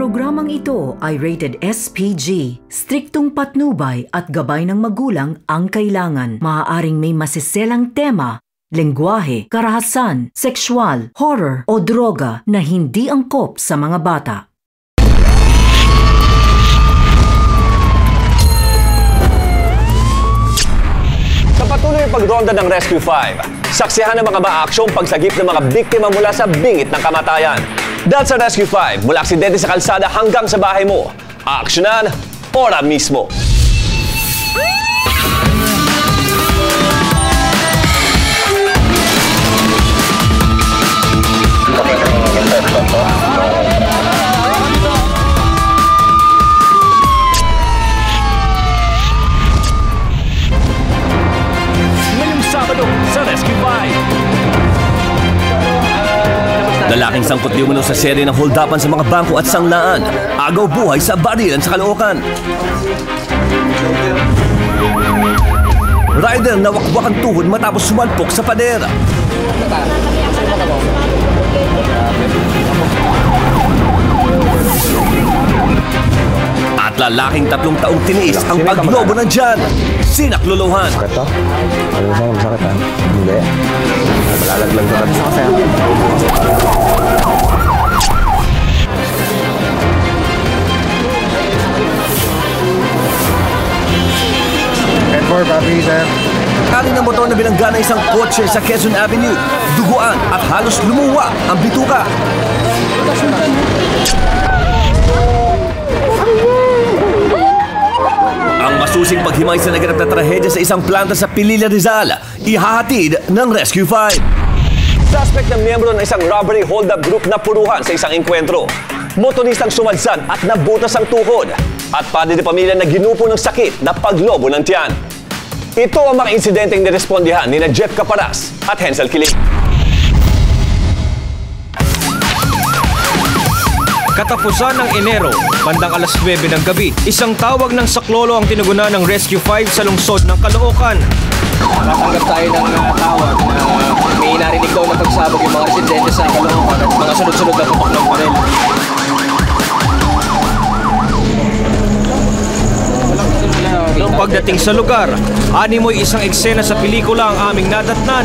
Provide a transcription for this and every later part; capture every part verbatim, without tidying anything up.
Programang ito ay rated S P G. Striktong patnubay at gabay ng magulang ang kailangan. Maaaring may masiselang tema, lengguwahe, karahasan, sexual, horror o droga na hindi angkop sa mga bata. Sa patuloy ang pagronda ng Rescue five, saksihan ng mga maaksyong pagsagip ng mga biktima mula sa bingit ng kamatayan. Dahil sa Rescue five, mula aksidente sa kalsada hanggang sa bahay mo, aaksyonan ora mismo. Ngayong Sabado sa Rescue five. Lalaking sangkot di umano sa serye ng holdapan sa mga bangko at sanglaan. Agaw buhay sa barilan sa Caloocan. Rider na wakwak ang tuhod matapos sumalpok sa pader. At lalaking tatlong taong tiniis ang paglobo ng tiyan. Sinakluluhan. Sakit to? Ano sa'yo? Masakit ha? Hindi. Malalaglag na rin kasi. ten four, papi, sir. Kali ng motor na binangga na isang kotse sa Quezon Avenue. Duguan at halos lumuwa ang bituka. Ang masusing paghimay sa naganap na trahedya sa isang planta sa Pililla, Rizal, ihahatid ng Rescue five. Suspect na miyembro ng isang robbery hold-up group na puruhan sa isang enkwentro. Motoristang sumalsan at nabutas ang tuhod. At padre de pamilya na ginupo ng sakit na paglobo ng tiyan. Ito ang mga insidenteng nirespondihan ni na Jeff Caparas at Hensel Kiling. Katapusan ng Enero, bandang alas nuwebe ng gabi, isang tawag ng saklolo ang tinugunan ng Rescue five sa lungsod ng Caloocan. Nakatanggap tayo ng uh, tawag na may narinig daw na pagsabog yung mga residente sa Caloocan at mga sunod-sunod na putok ng baril. Noong pagdating sa lugar, animoy isang eksena sa pelikula ang aming nadatnan.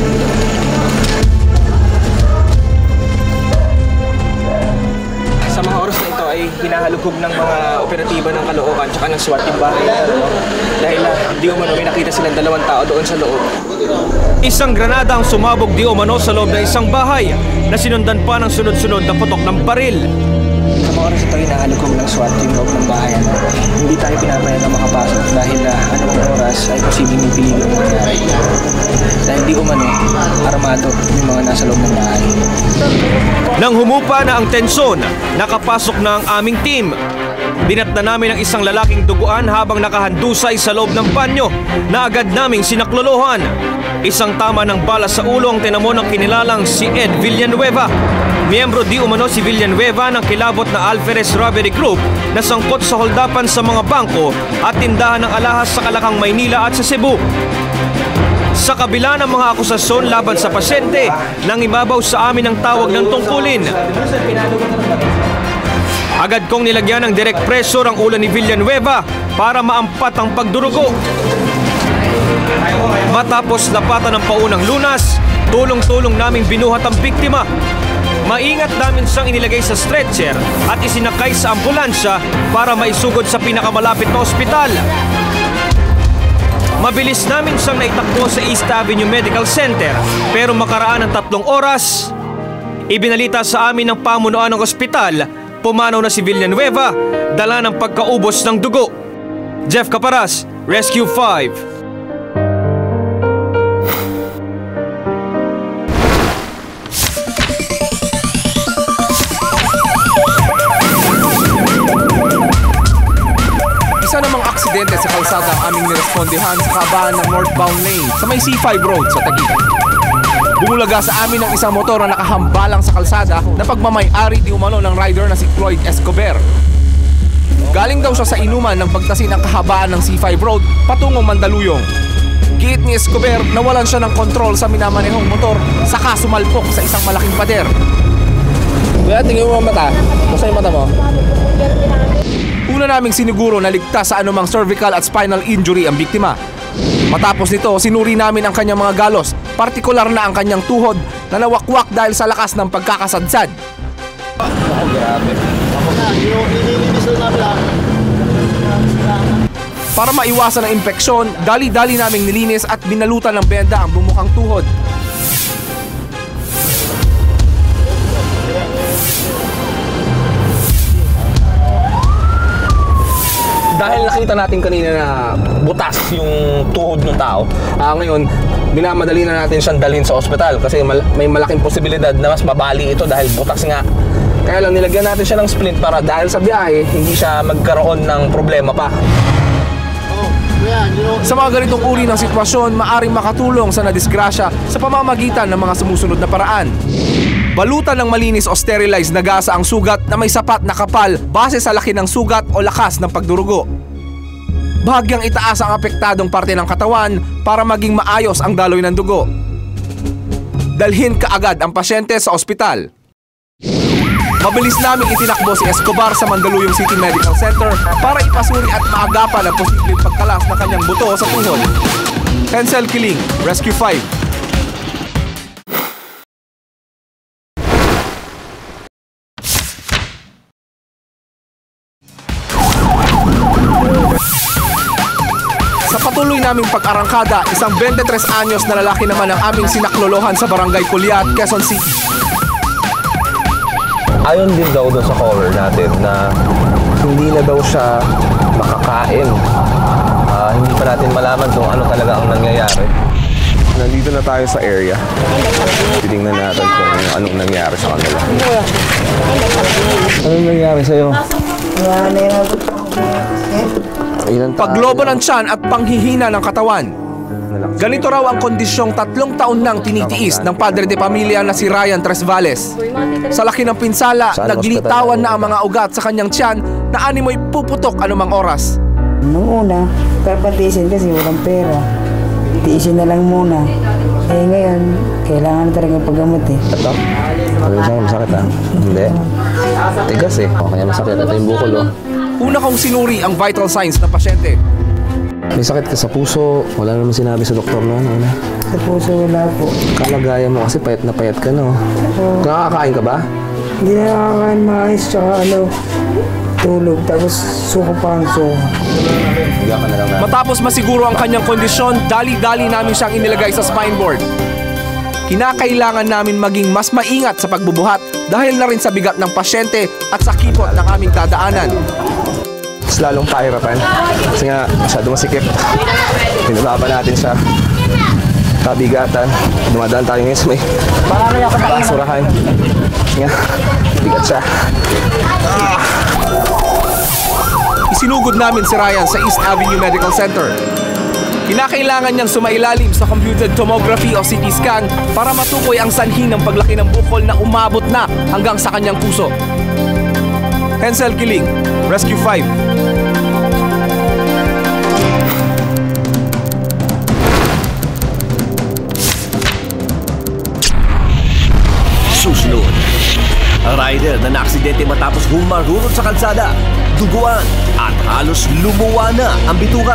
Sa mga oras na ito ay hinahalugog ng mga operatiba ng Caloocan tsaka ng SWAT yung bahay na ano, dahil uh, di umano may nakita silang dalawang tao doon sa loob. Isang granada ang sumabog di umano sa loob ng isang bahay na sinundan pa ng sunod-sunod na putok ng baril. Sa mga oras ito ay hinahalugog ng SWAT yung loob ng bahay. Ano. Hindi tayo pinapayagan na makapasok dahil uh, anong oras ay posibleng may peligro na mangyari. Dahil di umano, armado yung mga nasa loob ng bahay. Nang humupa na ang tensyon, nakapasok na ang aming team. Binat na namin ang isang lalaking duguan habang nakahandusay sa loob ng banyo na agad naming sinaklolohan. Isang tama ng bala sa ulo ang tinamo ng kinilalang si Ed Villanueva. Miyembro di umano si Villanueva ng kilabot na Alferez Robbery Group na sangkot sa holdapan sa mga bangko at tindahan ng alahas sa Calacang, Maynila at sa Cebu. Sa kabila ng mga akusasyon laban sa pasyente, nang ibabaw sa amin ang tawag ng tungkulin. Agad kong nilagyan ng direct pressure ang ulo ni Villanueva para maampat ang pagdurugo. Matapos lapatan ng paunang lunas, tulong-tulong naming binuhat ang biktima. Maingat namin siyang inilagay sa stretcher at isinakay sa ambulansya para maisugod sa pinakamalapit na ospital. Mabilis namin siyang naitakbo sa East Avenue Medical Center, pero makaraan ng tatlong oras, ibinalita sa amin ng pamunuan ng ospital, pumanaw na si Villanueva, dala ng pagkaubos ng dugo. Jeff Caparas, Rescue five. Isa namang aksidente sa kalsada ang aming nirespondihan sa kahabaan ng northbound lane sa may C five Road sa Taguig. Bumulaga sa amin ng isang motor na nakahambalang sa kalsada na pagmamay-ari di umano ng rider na si Cloyd Escobar. Galing daw siya sa inuman ng pagtasin ang kahabaan ng C five Road patungong Mandaluyong. Giit ni Escobar, nawalan siya ng kontrol sa minamanehong motor saka sumalpok sa isang malaking pader. Kuya, tingin mo ang mata. Basta yung mata mo. Una naming siniguro na ligtas sa anumang cervical at spinal injury ang biktima. Matapos nito, sinuri namin ang kanyang mga galos, partikular na ang kanyang tuhod na nawakwak dahil sa lakas ng pagkakasadsad. Oh, grabe. Ako na, nililinis na namin. Para maiwasan ang impeksyon, dali-dali naming nilinis at binalutan ng benda ang bumukang tuhod. Dahil nakita natin kanina na butas yung tuhod ng tao, ah, ngayon, minamadali na natin siyang dalhin sa ospital kasi mal may malaking posibilidad na mas mabali ito dahil butas nga. Kaya lang nilagyan natin siya ng splint para dahil sa biyahe, hindi siya magkaroon ng problema pa. Sa mga ganitong uri ng sitwasyon, maaring makatulong sa nadisgrasya sa pamamagitan ng mga sumusunod na paraan. Balutan ng malinis o sterilized na gasa ang sugat na may sapat na kapal base sa laki ng sugat o lakas ng pagdurugo. Bahagyang itaas ang apektadong parte ng katawan para maging maayos ang daloy ng dugo. Dalhin kaagad ang pasyente sa ospital. Mabilis namin itinakbo si Escobar sa Mandaluyong City Medical Center para ipasuri at maagapan ang posibleng pagkalas ng kanyang buto sa tuhod. Hensel Kiling, Rescue five. Sa patuloy naming pag-arangkada, isang twenty-tres anyos na lalaki naman ang aming sinaklolohan sa Barangay Culiat, Quezon City. Ayon din daw doon sa caller natin na hindi na daw siya makakain. Uh, hindi pa natin malaman kung ano talaga ang nangyayari. Nandito na tayo sa area. Titingnan natin kung anong nangyari sa kanila. Anong nangyari sa'yo? Paglobo ng tiyan at panghihina ng katawan. Ganito raw ang kondisyong tatlong taon nang tinitiis ng padre de pamilya na si Ryan Tresvales. Sa laki ng pinsala, naglitawan na ang mga ugat sa kanyang tiyan na animoy puputok anumang oras. Noong una, karpatisin kasi walang pera. Tiisin na lang muna. Eh ngayon, kailangan na talagang paggamot eh. Ito? Ano sa'yo? Masakit ah? Hindi. Tigas eh. O kaya masakit. Ito yung bukol oh. Una kong sinuri ang vital signs ng pasyente. May sakit ka sa puso. Wala naman sinabi sa doktor na ano. Sa puso wala po. Kalagayan mo kasi payat na payat ka no. Oo. Nakakain ka ba? Hindi na nakakain maayos tsaka ano, tulog. Tapos suko pa ang suko. Matapos masiguro ang kanyang kondisyon, dali-dali namin siyang inilagay sa spine board. Kinakailangan namin maging mas maingat sa pagbubuhat dahil na rin sa bigat ng pasyente at sa kipot ng aming dadaanan. Mas lalong pahirapan. Kasi nga, masyado masikip. Pinulaban natin sa kabigatan. Dumadaan tayo ngayon sa may basurahan. Nga, bigat siya. Ah! Isinugod namin si Ryan sa East Avenue Medical Center. Kinakailangan niyang sumailalim sa computed tomography o C T scan para matukoy ang sanhi ng paglaki ng bukol na umabot na hanggang sa kanyang puso. Hensel Kiling, Rescue five. Susunod, rider na naaksidente matapos humarunod sa kalsada, duguan at halos lumuwa na ang bituka.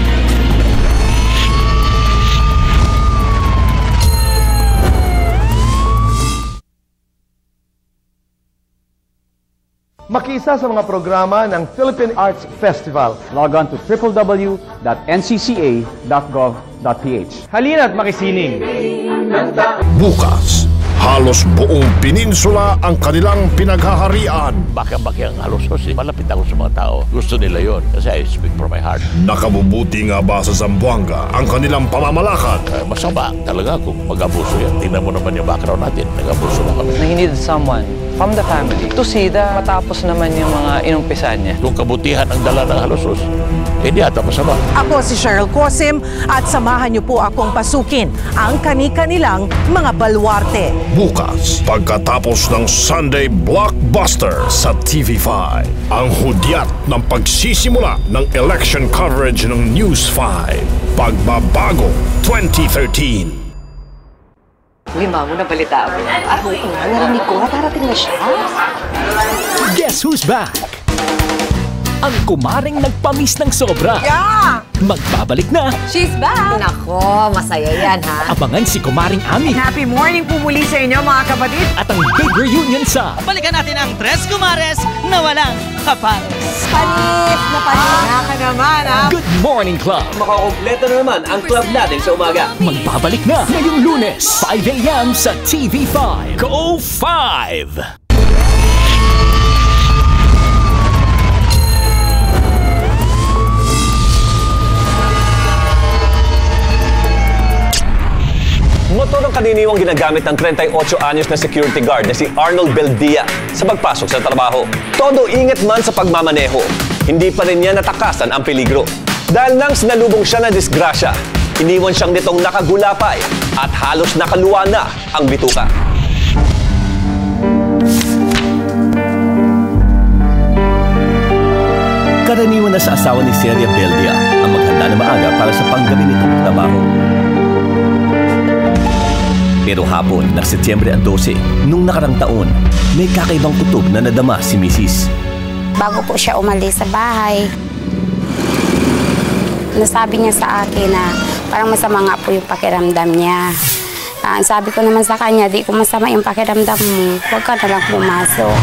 Makiisa sa mga programa ng Philippine Arts Festival. Log on to w w w dot n c c a dot gov dot p h. Halina't makisining! Bukas, halos buong peninsula ang kanilang pinaghaharian. Baka-baki ang halos kasi malapit ako sa mga tao. Gusto nila yon kasi I speak from my heart. Nakabubuti nga ba sa Zamboanga ang kanilang pamamalakad? Uh, masama talaga kung mag-abuso yan. Tingnan mo naman yung background natin. Nag-abuso na kami. He needed someone from the family to see that matapos naman yung mga inumpisan niya. Kung kabutihan ang dala ng halosos, hindi ata masama. Ako si Cheryl Cosim at samahan niyo po akong pasukin ang kani-kanilang mga baluarte. Bukas, pagkatapos ng Sunday Blockbuster sa T V five, ang hudyat ng pagsisimula ng election coverage ng News five. Pagbabago twenty thirteen. Uy, Mamo, nabalita ako. Ah, oo nga, narinig ko nga, darating na siya. Guess who's back? Ang kumaring nagpamis ng sobra. Yeah! Magbabalik na. She's back! Nako, masaya yan, ha? Abangan si Kumaring Ami. Happy morning po muli sa inyo, mga kapatid. At ang big reunion sa... Balikan natin ang Tres Kumares na walang kapares. Palit na palit. Ah, ka naman, ha? Good Morning Club. Makakompleto na naman ang club natin sa umaga. Magbabalik na ngayong Lunes, five a m sa T V five. Go five! Motor ang kaniniwang ginagamit ng thirty-eight anyos na security guard na si Arnold Beldia sa pagpasok sa trabaho. Todo ingat man sa pagmamaneho, hindi pa rin niya natakasan ang peligro. Dahil nang sinalubong siya na disgrasya, iniwan siyang nitong nakagulapay at halos nakaluwa na ang bituka. Karaniwan na sa asawa ni Seria Beldia ang maghanda na maaga para sa panggabi nitong trabaho. Pero hapon ng Setyembre twelve, nung nakarang taon, may kakaibang kutob na nadama si Missus Bago po siya umalis sa bahay, nasabi niya sa akin na parang masama nga po yung pakiramdam niya. Uh, sabi ko naman sa kanya, di ko masama yung pakiramdam mo, huwag ka na lang pumasok.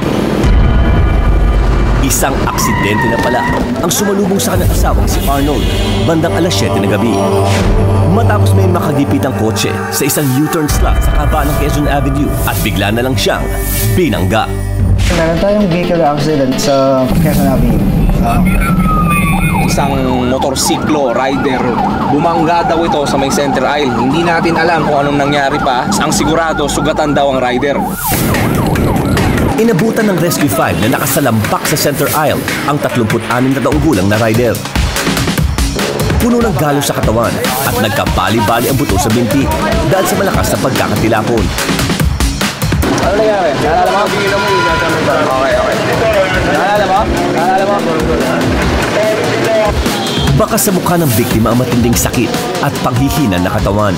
Isang aksidente na pala ang sumalubong sa kanyang asawang si Arnold bandang alas siyete na gabi. Matapos may makagipitang kotse sa isang U-turn slot sa kabaan ng Quezon Avenue at bigla na lang siyang binangga. Meron tayong vehicle accident sa Quezon Avenue. Uh, Isang motorsiklo rider, bumangga daw ito sa may center aisle. Hindi natin alam kung anong nangyari pa. Ang sigurado, sugatan daw ang rider. Inabutan ng Rescue five na nakasalampak sa center aisle ang thirty-six na taong gulang na rider. Puno ng galo sa katawan at nagkabali-bali ang buto sa binti dahil sa malakas na pagkakatilapon. Ano nangyari? Naalala mo? Okay, okay. Naalala mo? Naalala mo? Baka sa mukha ng biktima ang matinding sakit at panghihina na katawan.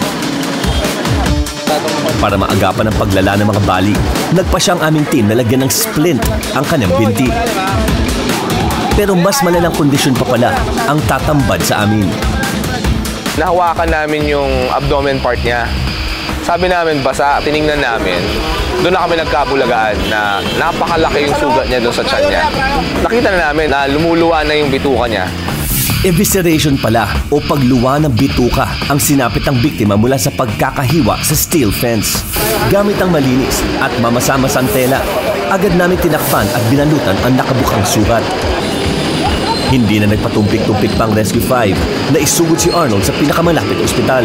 Para maagapan ang paglala ng mga bali, nagpa siya ang aming team na lagyan ng splint ang kanyang binti. Pero mas malalang kondisyon pa pala ang tatambad sa amin. Nahawakan namin yung abdomen part niya. Sabi namin, basa, tiningnan namin. Doon na kami nagkabulagaan na napakalaki yung sugat niya doon sa tiyan niya. Nakita na namin na lumuluwa na yung bituka niya. Evisceration pala o pagluwa ng bituka ang sinapit ng biktima mula sa pagkakahiwa sa steel fence. Gamit ang malinis at mamasamasang tela, agad namin tinakpan at binalutan ang nakabukang sugat. Hindi na nagpatumpik-tumpik pang Rescue five na isugod si Arnold sa pinakamalapit ospital.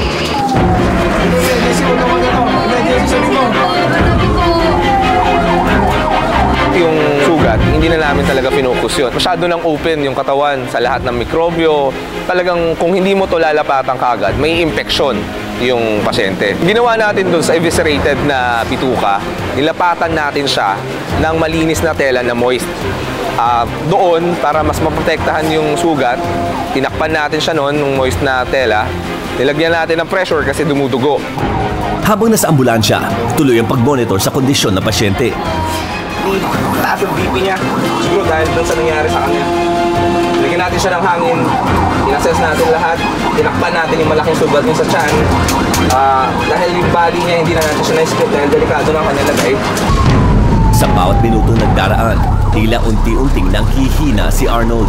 Yung sugat, hindi na namin talaga finokus yun. Masyado nang open yung katawan sa lahat ng mikrobyo. Talagang kung hindi mo to lalapatan kaagad, may infeksyon yung pasyente. Ginawa natin dun sa eviscerated na bituka, nilapatan natin siya ng malinis na tela na moist. Uh, doon, para mas maprotektahan yung sugat, tinakpan natin siya noon ng moist na tela. Nilagyan natin ng pressure kasi dumudugo. Habang nasa ambulansya, tuloy ang pag-monitor sa kondisyon ng pasyente. Taas yung B P niya. Siguro dahil doon sa nangyari sa kanya. Nilagyan natin siya ng hangin. Inassess natin lahat. Tinakpan natin yung malaking sugat niya sa tiyan. Uh, dahil yung body niya, hindi na natin siya na-split dahil delikado ng kanyang lagay. Sa bawat minutong nagdaraan, tila unti-unting nang hihina si Arnold.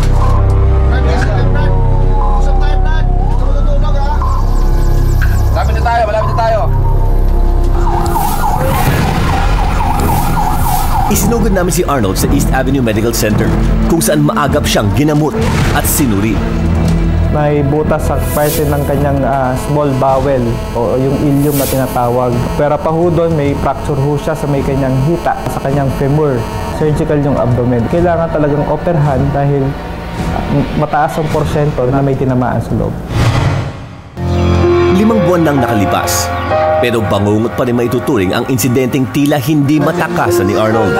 Malapit na tayo, malapit na tayo. Isinugod namin si Arnold sa East Avenue Medical Center kung saan maagap siyang ginamot at sinuri. May butas sa parte ng kanyang uh, small bowel o yung ileum na tinatawag. Pero pa ho doon, may fracture ho siya sa may kanyang hita, sa kanyang femur. Surgical yung abdomen. Kailangan talagang operahan dahil mataas ang porsyento na may tinamaan sa loob. Limang buwan nang nakalipas, pero bangungot pa rin maituturing ang insidenteng tila hindi matakasan ni Arnold.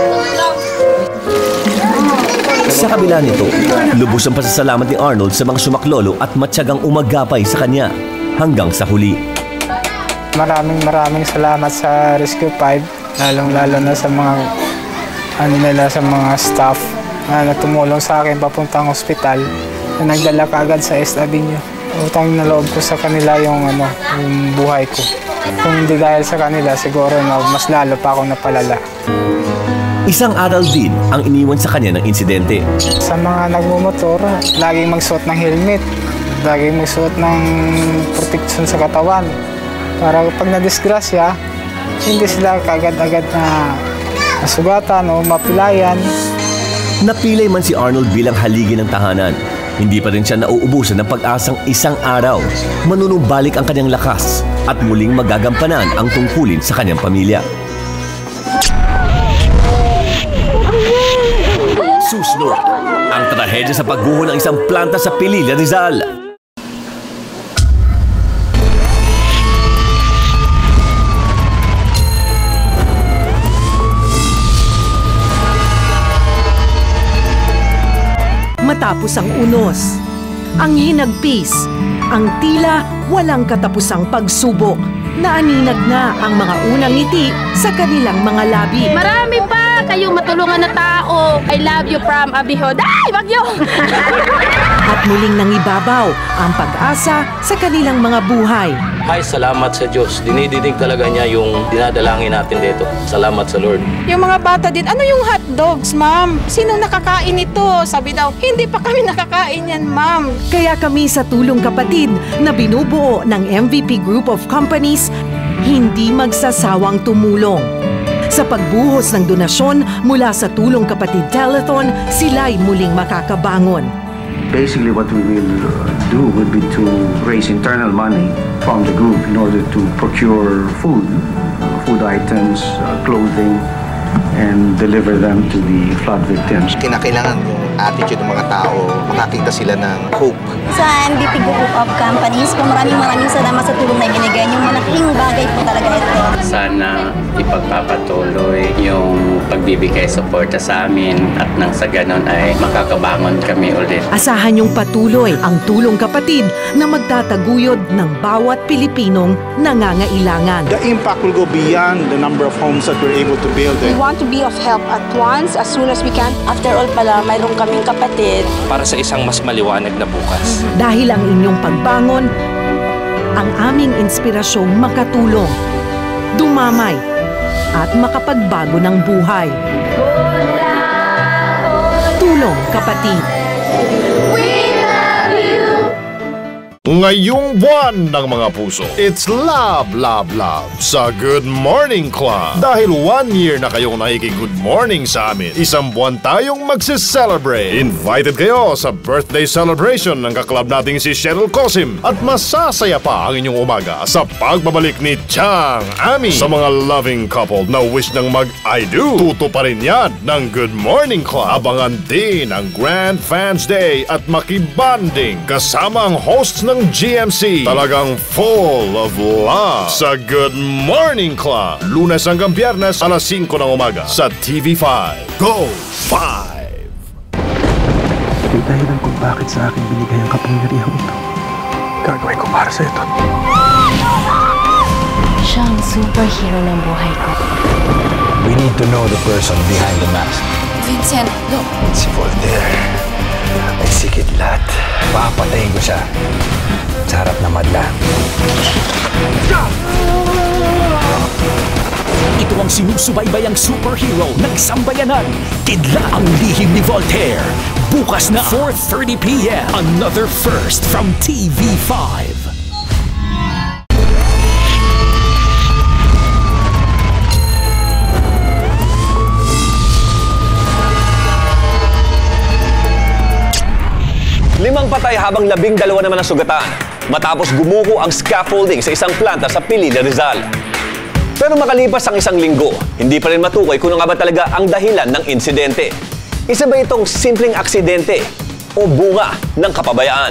Sa kabila nito, lubos ang pasasalamat ni Arnold sa mga sumaklolo at matyagang umagapay sa kanya hanggang sa huli. Maraming maraming salamat sa Rescue five, lalong-lalo na sa mga ano nila, sa mga staff na tumulong sa akin papuntang ospital, na nagdala kaagad sa East Avenue. Utang na loob ko sa kanila yung, ano, yung buhay ko. Kung hindi dahil sa kanila, siguro no, mas lalo pa ako napalala. Isang aral din ang iniwan sa kanya ng insidente. Sa mga nagmumotor, laging magsuot ng helmet, laging magsuot ng protection sa katawan. Para pag na-disgrasya, hindi sila kagad-agad na masugatan o mapilayan. Napilay man si Arnold bilang haligi ng tahanan, hindi pa rin siya nauubusan ng pag-asang isang araw manunumbalik ang kanyang lakas at muling magagampanan ang tungkulin sa kanyang pamilya. Susunod, ang trahedya sa pagguho ng isang planta sa Pililla, Rizal. Matapos ang unos, ang hinagpis, ang tila walang katapusang pagsubok, naaninag na ang mga unang ngiti sa kanilang mga labi. Marami pa kayong matulungan na tao. I love you from Abihod. Ay, wag yun! At muling nangibabaw ang pag-asa sa kanilang mga buhay. Ay, salamat sa Diyos. Dinidinig talaga niya yung dinadalangin natin dito. Salamat sa Lord. Yung mga bata din, ano yung hot dogs, ma'am? Sinong nakakain ito? Sabi daw, hindi pa kami nakakain yan, ma'am. Kaya kami sa Tulong Kapatid na binubuo ng M V P Group of Companies, hindi magsasawang tumulong. Sa pagbuhos ng donasyon mula sa Tulong Kapatid Telethon, sila'y muling makakabangon. Basically, what we will do would be to raise internal money from the group in order to procure food, food items, uh, clothing, and deliver them to the flood victims. Kinakailangan yung attitude ng mga tao, makakita sila ng hope. Sa M V P Group of Companies po, maraming maraming salamat sa tulong na binigay niyo. Malaking bagay po talaga ito. Sana ipagpapatuloy yung pagbibigay suporta sa amin at nang sa ganon ay makakabangon kami ulit. Asahan yung patuloy ang Tulong Kapatid na magtataguyod ng bawat Pilipinong nangangailangan. The impact will go beyond the number of homes that we're able to build. We want to be of help at once, as soon as we can. After all pala, mayroon kaming kapatid. Para sa isang mas maliwanag na bukas. Dahil ang inyong pagbangon, ang aming inspirasyong makatulong, dumamay, at makapagbago ng buhay. Tulong Kapatid. Ngayong buwan ng mga puso, it's Love, Love, Love sa Good Morning Club. Dahil one year na kayong nakiki-good morning sa amin, isang buwan tayong magse-celebrate. Invited kayo sa birthday celebration ng kaklab nating si Cheryl Cosim at masasaya pa ang inyong umaga sa pagbabalik ni Chang Ami. Sa mga loving couple na wish ng mag-I do, tuto pa rin yan ng Good Morning Club. Abangan din ang Grand Fans Day at makibanding kasama ang hosts ng G M C. Talagang full of love sa Good Morning Club. Lunes hanggang Biyernes alas singko ng umaga sa T V five. Go five! Ito'y dahilan kung bakit sa akin binigay ang kapangyarihang ito. Gagawin ko para sa ito. Siya ang superhero ng buhay ko. We need to know the person behind the mask. Vincent, look. Si Voltaire. Ay sikit lahat. Papatayin ko siya sa harap na madla. Ito ang sinusubaybayang superhero ng sambayanan. Kidlat ang lihim ni Voltaire. Bukas na four thirty p m Another first from T V five. Limang patay habang labing dalawa naman ang sugatan matapos gumuho ang scaffolding sa isang planta sa Pililla, Rizal. Pero makalipas ang isang linggo, hindi pa rin matukoy kung ano nga ba talaga ang dahilan ng insidente. Isa ba itong simpleng aksidente o bunga ng kapabayaan?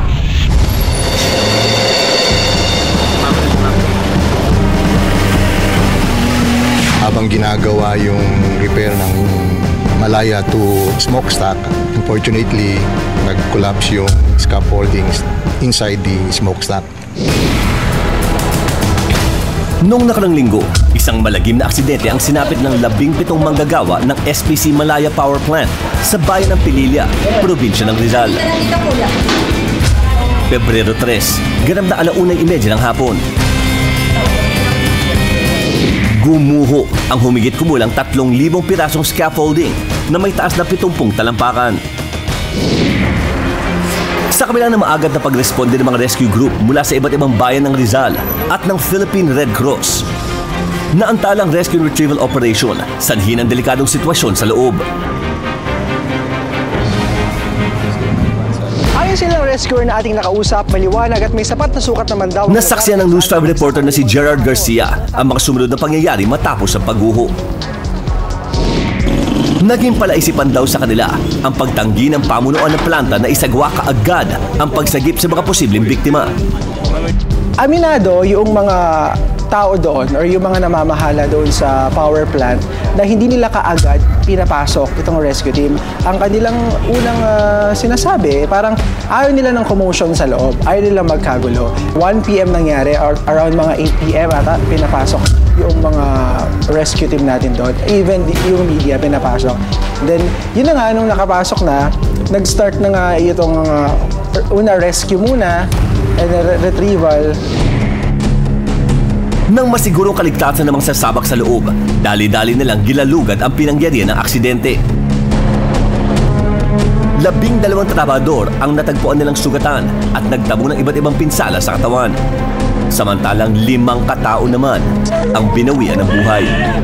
Habang ginagawa yung repair ng Malaya to smokestack, unfortunately, nag-collapse yung scaffoldings inside the smokestack. Noong nakarang linggo, isang malagim na aksidente ang sinapit ng labing pitong manggagawa ng S P C Malaya Power Plant sa bayan ng Pililla, probinsya ng Rizal. Pebrero tres, ganap na alaunay imedya ng hapon. Gumuho ang humigit kumulang tatlong libong pirasong scaffolding na may taas na pitumpung talampakan. Sa kabila ng maagad na pagresponde ng mga rescue group mula sa iba't ibang bayan ng Rizal at ng Philippine Red Cross, naantalang rescue and retrieval operation, sanhi ng delikadong sitwasyon sa loob. Ayon silang rescuer na ating nakausap, maliwanag at may sapat na sukat naman daw. Nasaksiyan ng News five reporter na si Gerard Garcia ang mga sumunod na pangyayari matapos ang pagguho. Naging palaisipan daw sa kanila ang pagtanggi ng pamunuan ng planta na isagwa kaagad ang pagsagip sa mga posibleng biktima. Aminado yung mga tao doon or yung mga namamahala doon sa power plant na hindi nila kaagad pinapasok itong rescue team. Ang kanilang unang uh, sinasabi, parang ayaw nila ng commotion sa loob, ayaw nila magkagulo. one p m nangyari, or around mga eight p m ata pinapasok yung mga rescue team natin doon. Even yung media pinapasok. Then, yun na nga, nung nakapasok na, nag-start na nga itong uh, una rescue muna, and then retrieval. Nang masigurong kaligtasan ng mga sasabak sa loob, dali-dali nilang gilalugad ang pinangyarihan ng aksidente. Labing dalawang trabador ang natagpuan nilang sugatan at nagtamo ng iba't ibang pinsala sa katawan. Samantalang limang katao naman ang binawian ng buhay.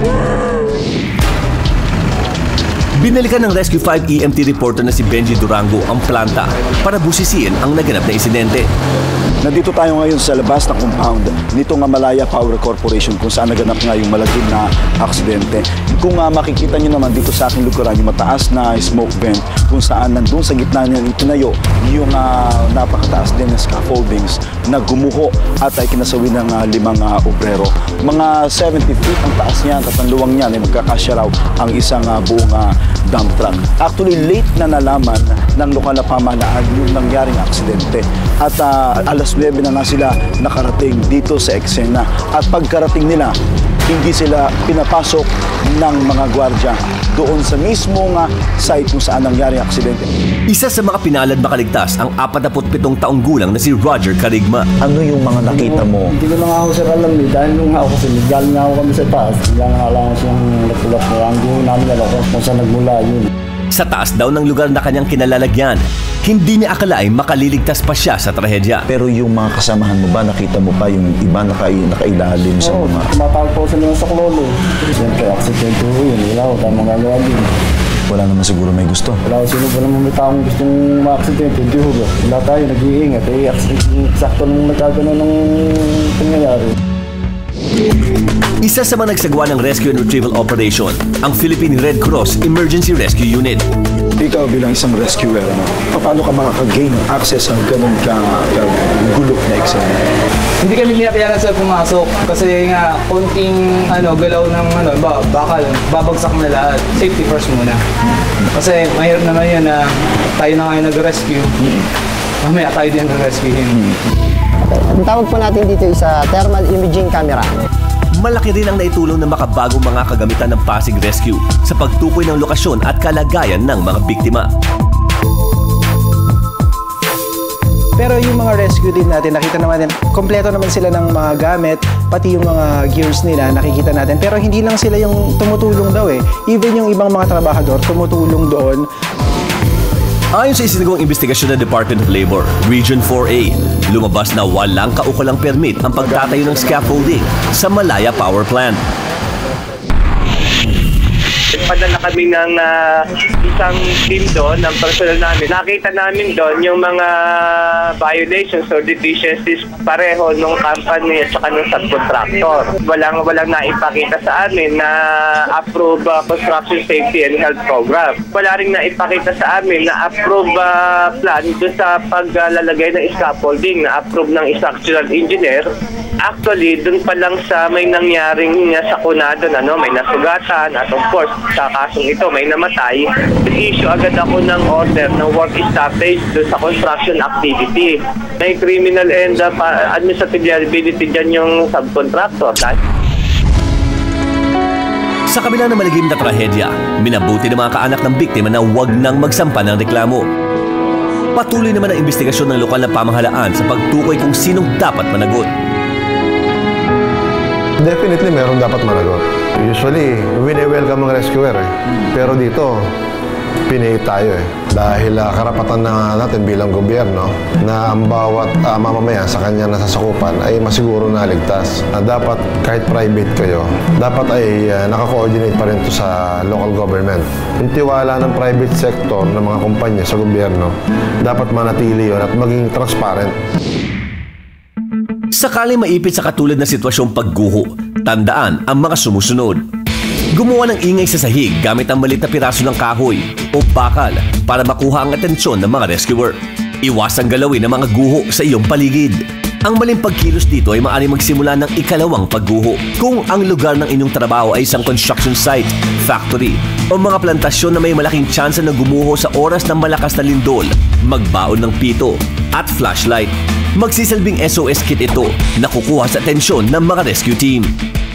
Binalikan ng Rescue five E M T reporter na si Benji Durango ang planta para busisiin ang naganap na insidente. Nandito tayo ngayon sa labas ng compound nito nga Malaya Power Corporation kung saan naganap nga yung malagim na aksidente. Kung uh, makikita nyo naman dito sa aking lukuran yung mataas na smoke vent kung saan nandun sa gitna niyan itinayo yung uh, napakataas din na scaffoldings na gumuho at ay kinasawi ng uh, limang uh, obrero. Mga seventy feet ang taas niyan at ang luwang niyan ay magkakasya raw ang isang uh, buong uh, dump truck. Actually, late na nalaman ng lokal na pamahalaan yung nangyaring aksidente at uh, alas nuwebe na nga sila nakarating dito sa eksena at pagkarating nila, hindi sila pinapasok ng mga gwardya doon sa mismong uh, site kung saan nangyari ang aksidente. Isa sa mga pinalad makaligtas ang forty-seven taong gulang na si Roger Carigma. Ano yung mga nakita mo? Hindi ko na nga ako sir alam eh, dahil nung ako kasi galing nga ako kami sa taas, hindi nga lang ako siyang natulak na lang, hindi ko namin alam kung saan nagmula yun. Sa taas daw ng lugar na kanyang kinalalagyan, hindi niya akalain makaliligtas pa siya sa trahedya. Pero yung mga kasamahan mo ba, nakita mo pa yung iba naka, nakailalim sa Oo, mga... Oo, tumatawag po sila sa klolo. Siyempre, aksidente ko yun, wala ko tayong magagawa din. Wala naman siguro may gusto. Wala ko sino pa naman may taong gustong ma-aksidente, hindi ho ba? Wala tayo, nag-iingat. Eh, sakto nung nagkagano ng pangyayari. Isa sa mga nagsagawa ng rescue and retrieval operation, ang Philippine Red Cross Emergency Rescue Unit. Ikaw bilang isang rescuer, ano, paano ka makaka-gain access sa ganun ka, ka gulok na eksena? Hindi kami pinapayagan sa pumasok kasi nga konting ano, galaw ng ano, ba, bakal, babagsak na lahat. Safety first muna. Kasi mahirap naman yun na tayo na ngayon nag-rescue. Mamaya tayo din nag-rescuehin. Ang tawag po natin dito isa thermal imaging camera. Malaki rin ang naitulong ng makabagong mga kagamitan ng Pasig Rescue sa pagtukoy ng lokasyon at kalagayan ng mga biktima. Pero yung mga rescue din natin, nakita naman, kompleto naman sila ng mga gamit, pati yung mga gears nila, nakikita natin. Pero hindi lang sila yung tumutulong daw eh. Even yung ibang mga trabahador, tumutulong doon. Ayon sa isinagawang investigasyon ng Department of Labor, Region four A, lumabas na walang kaukulang permit ang pagtatayo ng scaffolding sa Malaya Power Plant. Padala kami ng uh, isang team doon, ng personal namin. Nakita namin doon yung mga violations or deficiencies pareho nung company at saka nung subcontractor. Walang, walang naipakita sa amin na approve uh, construction safety and health program. Wala rin naipakita sa amin na approve uh, plan doon sa paglalagay ng scaffolding na approve ng structural engineer Actually, dun pa lang sa may nangyaring sakuna doon, ano, may nasugatan at of course, sa kasong ito, may namatay. Issue agad ako ng order ng work stoppage doon sa construction activity. May criminal and uh, administrative liability dyan yung subcontractor. Sa kabila ng malagim na trahedya, minabuti ng mga kaanak ng biktima na huwag nang magsampa ng reklamo. Patuloy naman ang investigasyon ng lokal na pamahalaan sa pagtukoy kung sinong dapat managot. Definitely meron dapat managot. Usually, wini-welcome ng rescuer eh. Pero dito, piniit tayo eh. Dahil uh, karapatan na natin bilang gobyerno na ang bawat uh, mamamayan sa kanya nasasakupan ay masiguro na ligtas. Na dapat kahit private kayo, dapat ay uh, naka-coordinate pa rin to sa local government. Yung tiwala ng private sector ng mga kumpanya sa gobyerno, dapat manatili yun at maging transparent. Sakali maipit sa katulad na sitwasyong pagguho, tandaan ang mga sumusunod. Gumawa ng ingay sa sahig gamit ang maliit na piraso ng kahoy o bakal para makuha ang atensyon ng mga rescuer. Iwasang galawin ang mga guho sa iyong paligid. Ang maling pagkilos dito ay maaaring magsimula ng ikalawang pagguho kung ang lugar ng inyong trabaho ay isang construction site, factory o mga plantasyon na may malaking tsansa na gumuho sa oras ng malakas na lindol. Magbaon ng pito at flashlight. Magsisilbing S O S kit ito na kukuha sa atensyon ng mga rescue team.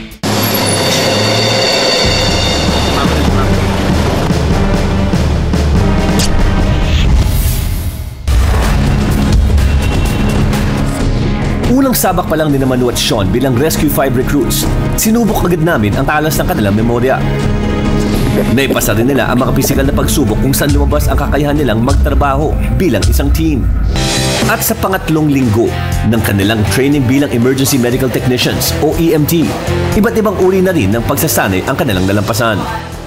Unang sabak pa lang ni Manu at Sean bilang Rescue five recruits, sinubok agad namin ang talas ng kanilang memorya. Naipasa rin nila ang mga pisikal na pagsubok kung saan lumabas ang kakayahan nilang magtrabaho bilang isang team. At sa pangatlong linggo ng kanilang training bilang Emergency Medical Technicians o E M T, iba't ibang uri na rin ng pagsasanay ang kanilang nalampasan.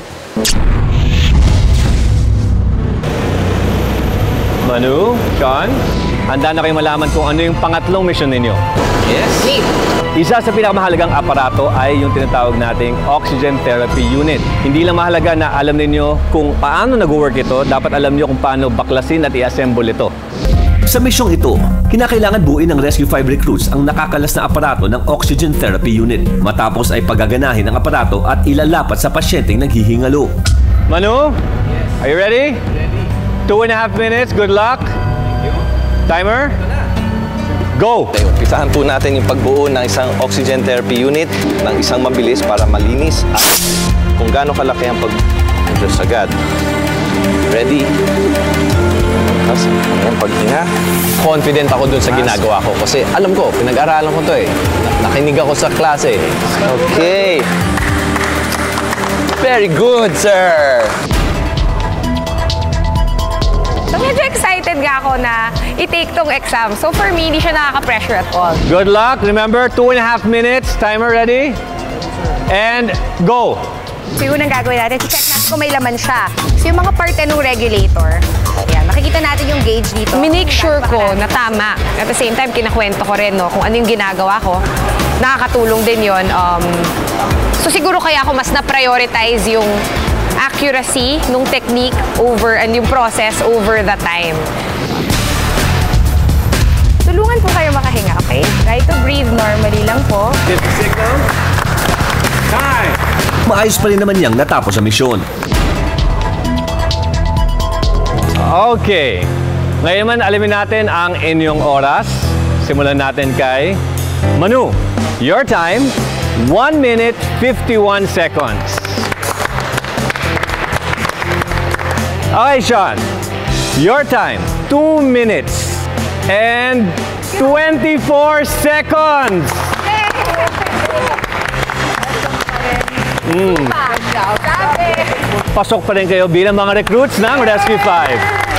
Manu, Sean, handa na kayong malaman kung ano yung pangatlong mission ninyo. Yes. Isa sa pinakamahalagang aparato ay yung tinatawag nating Oxygen Therapy Unit. Hindi lang mahalaga na alam ninyo kung paano nag-work ito, dapat alam niyo kung paano baklasin at i-assemble ito. Sa misyong ito, kinakailangan buuin ng Rescue five recruits ang nakakalas na aparato ng Oxygen Therapy Unit. Matapos ay pagaganahin ang aparato at ilalapat sa pasyenteng naghihingalo. Manu, are you ready? Two and a half minutes. Good luck. Timer. Go! Umpisahan po natin yung pagbuo ng isang oxygen therapy unit ng isang mabilis para malinis at kung gaano kalaki ang pag-adjust agad. Ready? Tapos, ayan, paghinga. Confident ako dun sa ginagawa ko kasi alam ko, pinag-aralan ko to eh. Nakinig ako sa klase. Okay. Very good, sir! So medyo excited nga ako na i-take tong exam. So for me, hindi siya nakaka-pressure at all. Good luck. Remember, two and a half minutes. Timer ready? And go! So yung unang gagawin natin, check natin kung may laman siya. So yung mga parte ng regulator, ayan, makikita natin yung gauge dito. Minake sure ko na tama. At the same time, kinakwento ko rin no, kung ano yung ginagawa ko. Nakakatulong din yun. Um, so siguro kaya ako mas na-prioritize yung accuracy nung technique over and yung process over the time. Tulungan po kayo makahinga, okay? Try to breathe normally lang po. fifty seconds. Time! Maayos pa rin naman niyang natapos ang misyon. Okay. Ngayon man alamin natin ang inyong oras. Simulan natin kay Manu. Your time, one minute, fifty-one seconds. Okay, Sean. Your time, two minutes and twenty-four seconds. Mm. Pasok pa rin kayo bilang mga recruits ng Rescue five.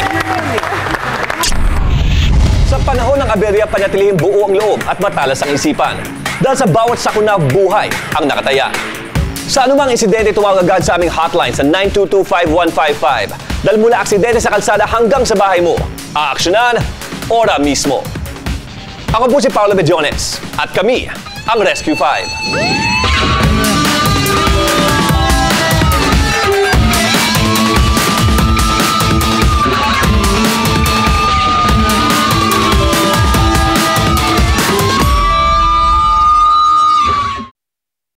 Sa panahon ng aberya, panatilihing buo ang loob at matalas ang isipan. Dahil sa bawat sakuna, buhay ang nakataya. Sa anumang insidente, tumawag agad sa aming hotline sa nine two two, five one five five. Dahil mula aksidente sa kalsada hanggang sa bahay mo, aaksyonan, ora mismo. Ako po si Paolo Bedjones at kami ang Rescue five.